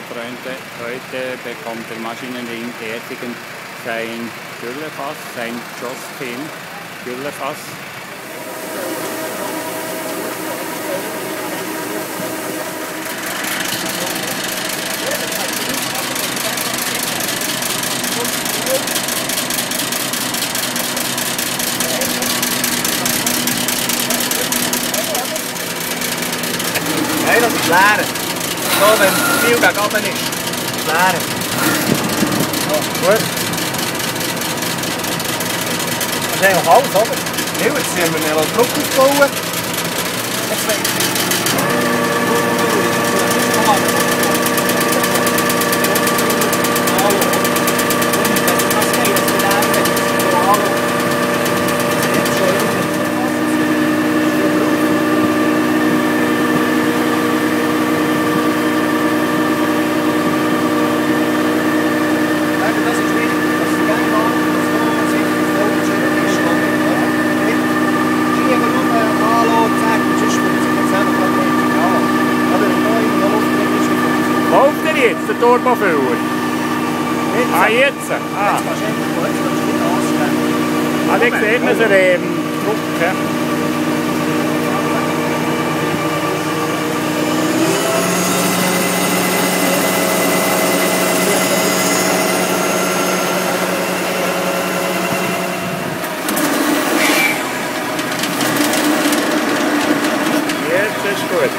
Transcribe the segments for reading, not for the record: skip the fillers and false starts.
Freunde, heute bekommt der Maschinenring Ertingen sein Güllefass, sein Josephine Güllefass. Nein, das ist leer. So, wenn viel gegen oben ist, leer. So, gut. Das ist eigentlich alles, oder? Ja, jetzt müssen wir einen Druck aufbauen. Jetzt weiß ich. Läuft der jetzt, der Turbofüller? Ah, jetzt? Ah. Ah, da sieht man so den Druck. Jetzt ist gut.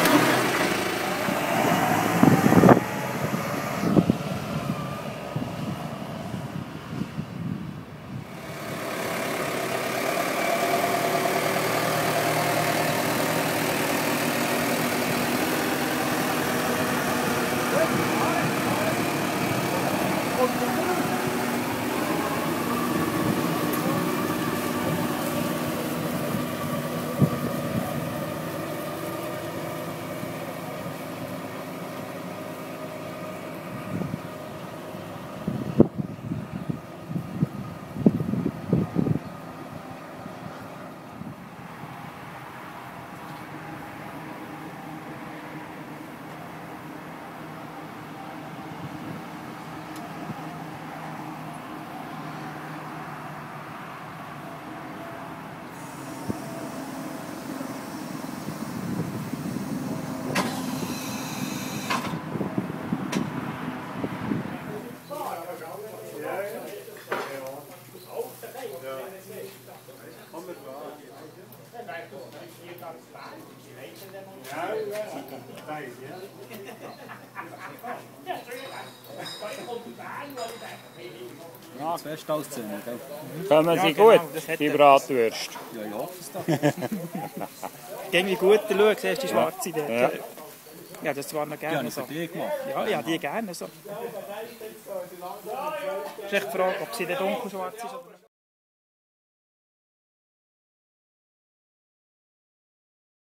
Ja, das Beste als Zähne, gell? Kommen Sie gut, die Bratwürste? Ja, ich hoffe es doch. Irgendwie gut, schau, siehst du die schwarze dort? Ja. Ja, das war noch Die habe gerne ich so. für dich gemacht. Ja, die gerne so. Es ist echt die Frage, ob sie dann dunkelschwarz ist oder nicht.